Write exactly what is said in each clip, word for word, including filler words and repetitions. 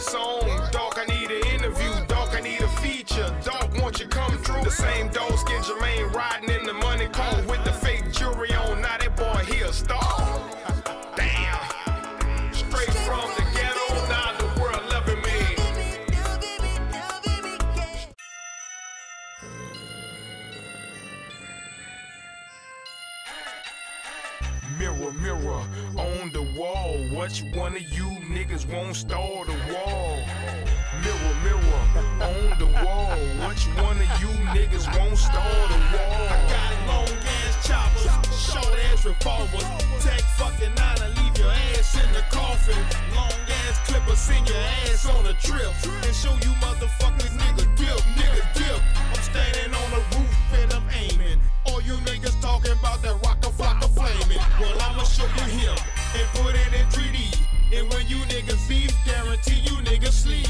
song. Dog, I need an interview. Dog, I need a feature. Dog, won't you come through? The same dog skin Jermaine riding in the money car with the fake jewelry on. Now that boy he a star. Damn. Straight from the ghetto, now the world loving me. Mirror, mirror on the wall, which one of you niggas won't start a wall? Mirror, mirror on the wall, which one of you niggas won't start a wall? I got long ass choppers, short ass revolvers, tech fucking nine and leave your ass in the coffin. Long ass clipper, send your ass on a trip and show you motherfuckers nigga dip, nigga dip. I'm standing on the roof and I'm aiming. All you niggas talking about that rock a flock of flaming. Well, I'ma show you him and put it in three D. And when you niggas beef, guarantee you niggas sleep.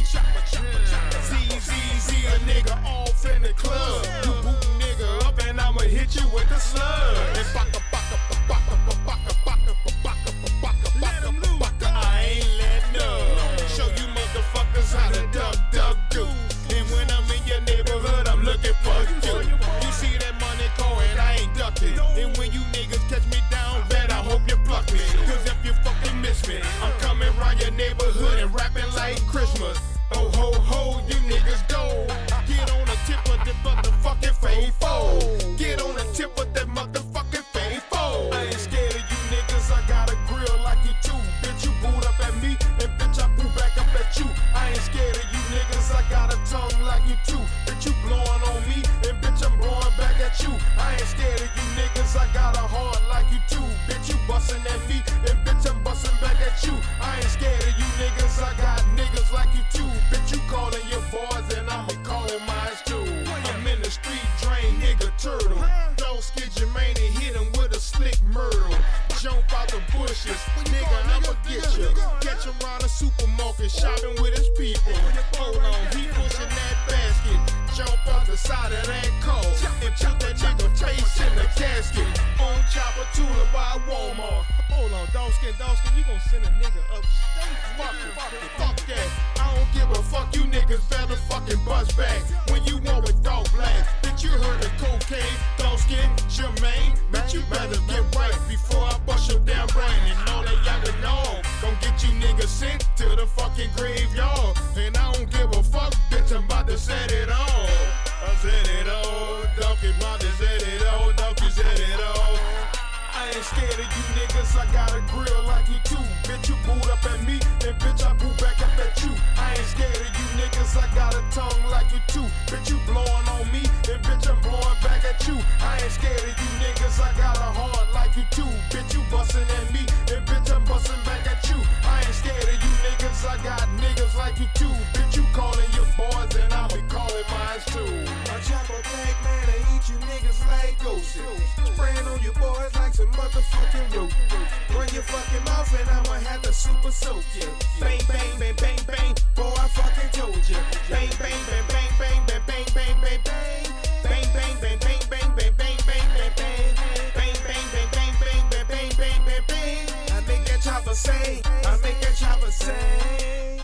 Z, Z, Z, a nigga off in the club. You boot nigga up and I'ma hit you with the slug. And baka, baka, baka, baka, baka, baka, baka, baka, baka, I ain't letting up. Show you motherfuckers how to duck, duck, do. And when I'm in your neighborhood, I'm looking for you. You see that money going, I ain't ducking. And when you niggas catch me down bad, I hope you pluck me. Cause if you fucking miss me, I'm coming round your neighborhood and rapping like Christmas. Oh ho ho, you niggas go. Get on the tip of the motherfucking faithful. Get on the tip of that motherfucking faithful. I ain't scared of you niggas, I got a grill like you too. Bitch, you boot up at me, and bitch, I boot back up at you. I ain't scared of you niggas, I got a tongue like you too. Bitch, you blowing on me, and bitch, I'm blowing back at you. I ain't scared of you niggas, I got a heart like you too. Bitch, you bustin' at me, and bitch, I'm bustin' back at you. I ain't scared of you niggas, I got niggas like you too. Bitch, you callin' your boys, and I'ma call mine too. I'm in the street, drain nigga turtle. Don't skid your man and hit him with a slick myrtle. Jump out the bushes, nigga, I'ma get you. Catch him round the supermarket, shopping with his people. Hold on, he pushing that basket. Jump off the side of that car and put that nigga face in the casket. On chopper to the by Walmart. Hold on, dog skin, dog skin, you gon' send a nigga upstate? Fuck it, fuck it, fuck that. I don't give a fuck, you niggas better fucking bust back. When you want with dog black, bitch, you heard of cocaine, dog skin, Jermaine. Bitch, you better get right before I bust your damn brain. And all that y'all to know, gon' get you niggas sent to the fucking graveyard. And I don't give a fuck, bitch, I'm about to set it on. I said it all, donkey, about to set it all, donkey said it all. I ain't scared of you niggas, I got a grill like you too. Bitch, you boot up at me, and bitch, I boot back up at you. I ain't scared of you niggas, I got a tongue like you too. Bitch, you blowing on me, and bitch, I'm blowing back at you. I ain't scared of you niggas, I got a heart like you too. Bitch, you bustin' at me, and bitch, I'm bustin' back at you. I ain't scared of you niggas, I got niggas like you too. Bitch, you callin' your boys, and I'll be calling mine too. I chop a bag, man, I eat you niggas like ghosts. Spraying on your boys like some motherfucking rope. Run your fucking mouth and I'ma have to super soak you. Bang, bang, bang, bang, bang. Boy, I fucking told you. Bang, bang, bang, bang, bang, bang, bang, bang, bang, bang. Bang, bang, bang, bang, bang, bang, bang, bang, bang, bang. Bang, bang, bang, bang, bang, bang, bang, bang, bang, bang. I make that chopper sing. I make that chopper sing.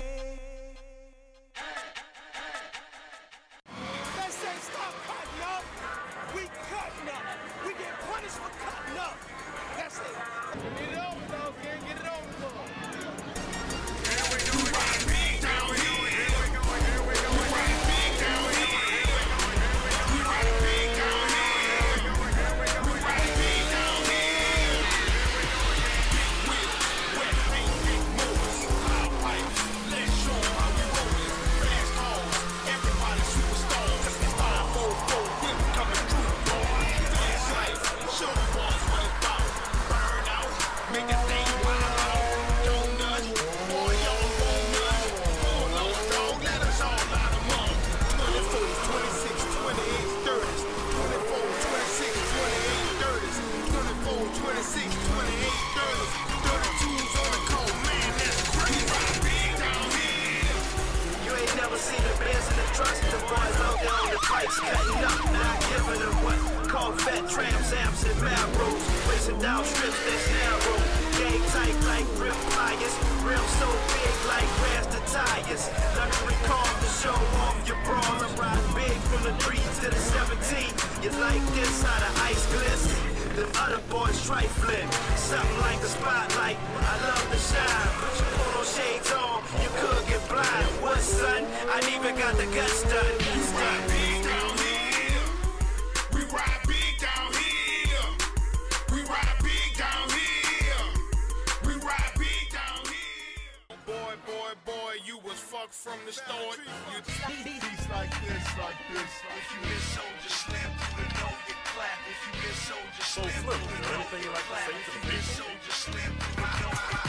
They say stop cutting up. We cutting up. We get punished for cutting up. That's it. Get it over, dog. Get it over. Here we go, right big down here. Here we go, here we go, right big down here. We right big down here. We right big down here. With wet paint, big motors, high pipes. Let's show 'em how we rollin'. Fast cars, everybody superstars. five four four, whip coming through, boy. Fast life, show the boys what it's about. Burn out, make that thing wild out. Don't nudge, boy, y'all won't nudge. Hold on, dog, let us all out of money. twenty-fours, twenty-six, twenty-eight, thirties. twenty-four, twenty-six, twenty-eight, thirties. twenty-four, twenty-six, twenty-eight, thirties. thirty-twos on the cold, man, that's crazy. Right big down here. You ain't never seen the bands and the trucks, the boys out there on the bikes cutting up, not giving them what? Corvette, Trams, Amps, and Mad Roads. Chasing down strips that's narrow. Game tight like grip pliers. Real so big like grass to tires. Luxury cars to show off your brawl. I'm riding big from the three to the seventeen. You like this, how the ice glisten? The other boys trifling. Something like a spotlight. I love the shine. Put your photo shades on. You could get blind. What, son? I ain't even got the guts done. We ride big down here. We ride big down here. We ride big down here. We ride big down here. Boy, boy, boy, you was fucked from the start. You Beats like this, like this. If you miss Soldier Slim, you would know you clap. If you miss Soldier Slim, you would know you clap. If you miss Soldier Slim, you would know you clap.